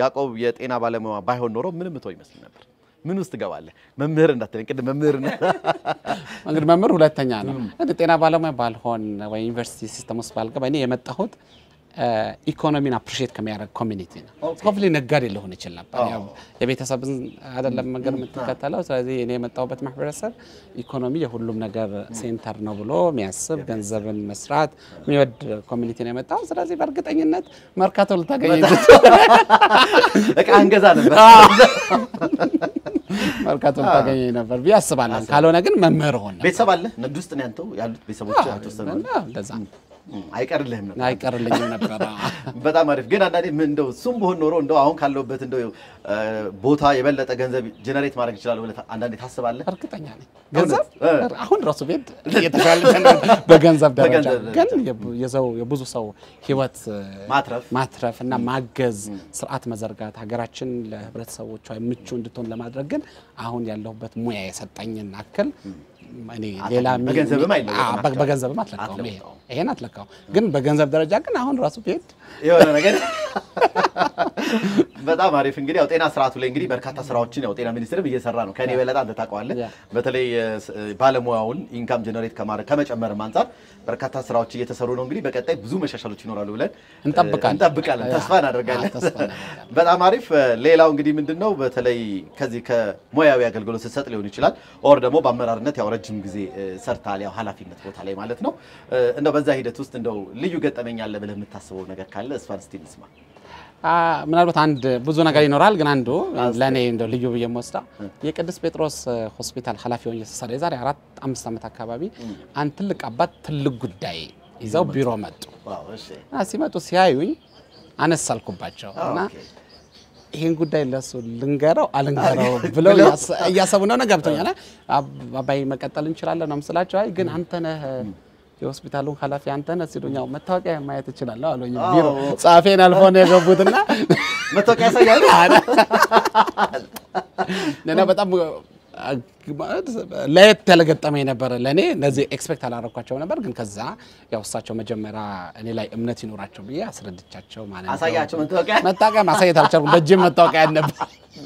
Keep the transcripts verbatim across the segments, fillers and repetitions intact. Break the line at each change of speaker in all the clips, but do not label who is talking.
ያዕቆብ የጤና ባለሙያ ባይሆን ኖሮ ምንም ተው ይመስል ነበር ምን ውስጥ ገባለህ መምህር እንዳትለኝ ቅድም መምህር ነህ
እንግዲህ መምህር ሁለተኛ ነው እንደ ጤና ባለሙያ ባልሆን ወይ ዩኒቨርሲቲ ሲስተም ውስጥ ባልገባ እኔ የመጣሁት ኢኮኖሚን አፕሪሺየት ከሚያደርግ ኮሚኒቲ ነው ሆፕሊ ነጋዴ ሊሆን ይችላል ነበር ያው የቤተሰብን አይደለም ነገር የምትከተለው ስለዚህ እኔ የመጣሁበት ማህበረሰብ ኢኮኖሚ የሁሉም ነገር ሴንተር ነው ብሎ የሚያስብ ገንዘብን መስራት የሚወድ ኮሚኒቲ ነው የመጣው ስለዚህ በእርግጠኝነት መርካቶ ልታገኝ
እቃ አንገዛ ነበር
መርካቶ ልታገኝ ነበር ቢያስባለን ካልሆነ ግን መምህር ሆነ
ቤተሰብ አለ ንግድ ውስጥ ነው ያንተው ያሉት ቤተሰቦች አትወሰኑ
እንደዛ
አይቀርልህም ነበር
አይቀርልኝም ነበር
በጣም አሪፍ ግን አንዳንዴ ምን እንደው ሱም በሆነ ኖሮ እንደው አሁን ካለውበት እንደው ቦታ የበለጠ ገንዘብ ጀነሬት ማድረግ ይችላል ወለ አንዳንዴ ታስባለህ
እርግጠኛ ነኝ ገንዘብ አሁን ራሱ ቤት የተሻለተን በገንዘብ ደረጃ ግን የዘው የብዙ ሰው ህይወት
ማትረፍ
ማትረፍና ማገዝ ስርዓት መዘርጋት ሀገራችን ለህብረተሰቦቿ ምቹ እንድትሆን ለማድረግ ግን አሁን ያለውበት ሙያ የሰጠኝን አከል እኔ ሌላ
በገንዘብም አይደለም
በገንዘብም አትለካው ይሄን አትለካው ግን በገንዘብ ደረጃ ግን አሁን ራሱ ቤት
የሆነ ነገር በጣም አሪፍ እንግዲህ ያው ጤና ስርዓቱ ላይ እንግዲህ በርካታ ስራዎችን ያው ጤና ሚኒስትርም እየሰራ ነው ከኔ በለጣ አንተ ታውቀዋለህ በተለይ ባለሙያውን ኢንካም ጀነሬት ከማድረግ ከመጨመር አንፃር በርካታ ስራዎች እየተሰሩ ነው እንግዲህ በቀጣይ ብዙ መሻሻሎች ይኖራሉ ብለን
እንጠብቃለን
እንጠብቃለን ተስፋ እናደርጋለን በጣም አሪፍ ሌላው እንግዲህ ምንድነው በተለይ ከዚህ ከሙያዊ አገልግሎት ሰጥ ሊሆን ይችላል ኦር ደግሞ በአመራርነት ያው ረጅም ጊዜ ሰርታል ያው ኃላፊነት ቦታ ላይ ማለት ነው እንደው በዛ ሂደት ውስጥ እንደው ልዩ ገጠመኝ አለ ብለህ የምታስበው ነገር ካለ እስፋን እስቲ እንስማ
አ ምናልባት አንድ ብዙ ነገር ይኖራል ግን አንዱ ለኔ እንደው ልዩ በየሞስታ የቅዱስ ጴጥሮስ ሆስፒታል ኃላፊ ሆኜ ሰራ የዛሬ አራት አምስት አመት አካባቢ አንድ ትልቅ አባት ትልቅ ጉዳይ ይዘው ቢሮ መጡ
ዋው እሺ
እና ሲመጡ ሲያዩኝ አነሳልኩባቸው እና ይሄን ጉዳይ ለሱ ልንገረው አልንገረው ብለው ያሰቡ ነው ገብቶኛል አባይ መቀጠል እንችላለን ነው መስላቸው አይ ግን አንተ ነህ የሆስፒታሉን ኃላፊ አንተ ነህ ሲሉኛው መታወቂያ ማየት ይችላል አሉኝ ቢሮ ጻፌን አልፎን የገቡትና
መታወቂያ ያሳያል
ነና በጣም ለየት ያለገጠመኝ ነበር ለኔ ለዚህ ኤክስፔክት አላረኳቸው ነበር ግን ከዛ ያው እሳቸው መጀመሪያ እኔ ላይ እምነት ይኖራቸው ብዬ አስረድቻቸው ማለት ነው
አሳያቸው መታወቂያ
መታወቂያ ማሳየት አልቻልኩም በእጅ መታወቂያ ነበር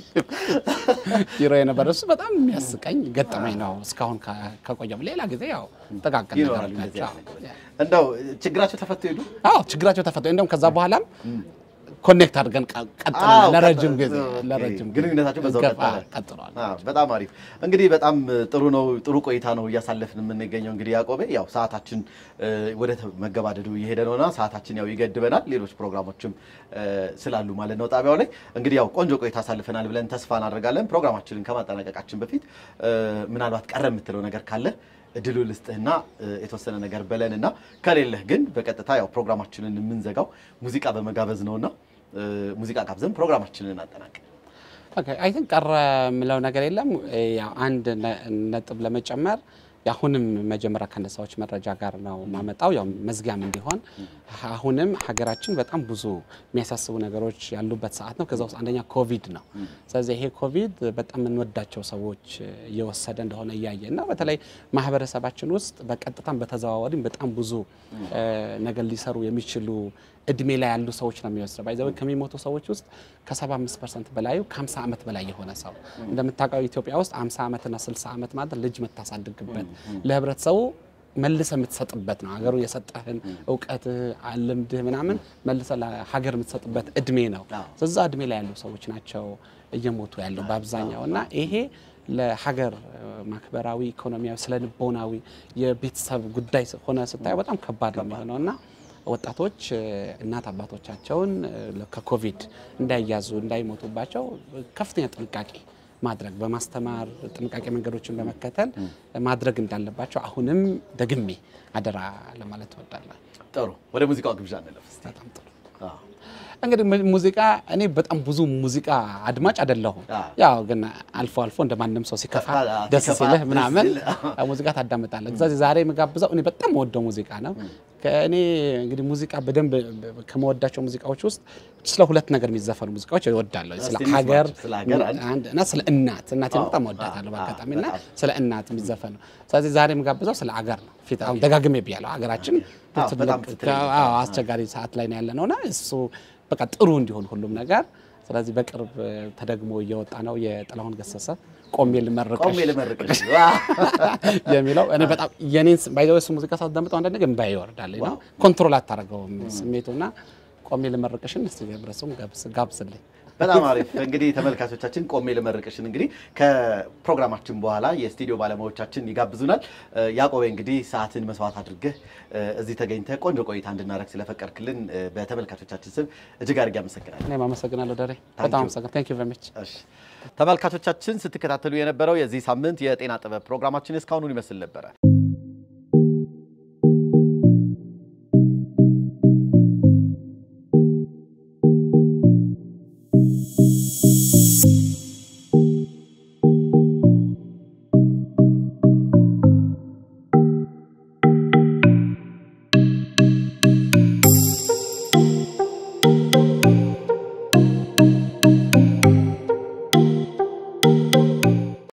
ቢሮ የነበረ እሱ በጣም የሚያስቀኝ ገጠመኝ ነው እስካሁን ከቆየም ሌላ ጊዜ ያው ተጋቀለ ነገር
እንደው ችግራቸው ተፈቶ ሄዱ
አዎ ችግራቸው ተፈቶ እንደውም ከዛ በኋላም ኮኔክት አድርገን ቀጥለን ለረጅም ጊዜ ለረጅም
ግንኙነታቸው በዛው
ቀጥሏል
አዎ በጣም አሪፍ እንግዲህ በጣም ጥሩ ነው ጥሩ ቆይታ ነው ያሳለፍን የምንገኘው እንግዲህ ያዕቆብ ያው ሰዓታችን ወደ መገባደዱ እየሄደ ነውና ሰዓታችን ያው ይገድበናል ሌሎች ፕሮግራሞችም ስላሉ ማለት ነው ጣቢያው ላይ እንግዲህ ያው ቆንጆ ቆይታ አሳልፈናል ብለን ተስፋ እናደርጋለን ፕሮግራማችንን ከማጠናቀቃችን በፊት ምናልባት ቀረ የምትለው ነገር ካለ እድሉ ልስጥህና የተወሰነ ነገር በለንና ከሌለህ ግን በቀጥታ ያው ፕሮግራማችንን የምንዘጋው ሙዚቃ በመጋበዝ ነውና ሙዚቃ ጋብዘን ፕሮግራማችንን እናጠናቀቅ
ኦኬ አይ ቲንክ ቀረ ምለው ነገር የለም ያው አንድ ነጥብ ለመጨመር ያሁንም መጀመሪያ ከነሳዎች መረጃ ጋር ነው ማመጣው ያው መዝጋም እንዲሆን አሁንም ሀገራችን በጣም ብዙ የሚያሳስቡ ነገሮች ያሉበት ሰዓት ነው ከዛው አንደኛ ኮቪድ ነው ስለዚህ ይሄ ኮቪድ በጣም እንወዳቸው ሰዎች እየወሰደ እንደሆነ ያያየና በተለይ ማህበረሰባችን ውስጥ በቀጥታም በተዘዋዋሪም በጣም ብዙ ነገር ሊሰሩ የሚችሉ እድሜ ላይ ያሉ ሰዎች ነው የሚወስደው ባይዘው ከሚሞቱ ሰዎች ውስጥ ከ75 ፐርሰንት በላይ ከ50 አመት በላይ የሆነ ሰው እንደምታውቀው ኢትዮጵያ ውስጥ ሃምሳ አመት እና ስልሳ አመት ማለት ልጅ መታሳድግበት ለህብረተሰቡ መልሰ የምትሰጥበት ነው ሀገሩ የሰጠህን ዕውቀት አለምድህ ምናምን መልሰ ለሀገር የምትሰጥበት እድሜ ነው ስለዚህ እድሜ ላይ ያሉ ሰዎች ናቸው እየሞቱ ያለው በአብዛኛውና ይሄ ለሀገር ማክበራዊ ኢኮኖሚያዊ ስለልቦናዊ የቤተሰብ ጉዳይ ሆነ ስታይ በጣም ከባድ ነው የሚሆነውና ወጣቶች እናት አባቶቻቸውን ከኮቪድ እንዳይያዙ እንዳይሞቱባቸው ከፍተኛ ጥንቃቄ ማድረግ በማስተማር ጥንቃቄ መንገዶችን በመከተል ማድረግ እንዳለባቸው አሁንም ደግሜ አደራ ለማለት እወዳለሁ
ጥሩ ወደ ሙዚቃው ግብዣ እንለፍ እስቲ
በጣም ጥሩ አዎ እንግዲህ ሙዚቃ እኔ በጣም ብዙ ሙዚቃ አድማጭ አይደለሁም ያው ግን አልፎ አልፎ እንደማንም ሰው ሲከፋ ደስ ሲልህ ምናምን ሙዚቃ ታዳምጣለህ ስለዚህ ዛሬ መጋብዛው እኔ በጣም ወደው ሙዚቃ ነው ከእኔ እንግዲህ ሙዚቃ በደንብ ከመወዳቸው ሙዚቃዎች ውስጥ ስለ ሁለት ነገር የሚዘፈኑ ሙዚቃዎች እወዳለሁ ስለ ሀገር እና ስለ እናት እናት በጣም እወዳታለሁ በአጋጣሚና ስለ እናት የሚዘፈኑ ስለዚህ ዛሬ መጋብዛው ስለ ሀገር ነው ፊት አሁን ደጋግሜ ቢያለው ሀገራችን አዎ አስቸጋሪ ሰዓት ላይ ነው ያለነውና እሱ በቃ ጥሩ እንዲሆን ሁሉም ነገር ስለዚህ በቅርብ ተደግሞ እየወጣ ነው የጥላሁን ገሰሰ ቆሜ ልመርቅሽ
ቆሜ ልመርቅሽ
የሚለው እኔ በጣም የኔን ባይዘው ሙዚቃ ሳዳምጠው አንድ ነገር እምባይ ይወርዳል ነው ኮንትሮል አታረጋውም ስሜቱና ቆሜ ልመርቅሽን እስቲ ብረሱም ጋብስ ጋብስልኝ
በጣም አሪፍ እንግዲህ ተመልካቾቻችን ቆሜ ልመርቅሽን እንግዲህ ከፕሮግራማችን በኋላ የስቱዲዮ ባለሙያዎቻችን ይጋብዙናል ያቆቤ እንግዲህ ሰዓትን መስዋዕት አድርገህ እዚህ ተገኝተህ ቆንጆ ቆይታ እንድናረግ ስለፈቀድክልን በተመልካቾቻችን ስም እጅግ አድርጌ አመሰግናለሁ
እኔም አመሰግናለሁ ዳሬ በጣም አመሰግናለሁ ታንክ ዩ ቬሪ ማች
እሺ ተመልካቾቻችን ስትከታተሉ የነበረው የዚህ ሳምንት የጤና ጥበብ ፕሮግራማችን እስካሁኑን ይመስል ነበር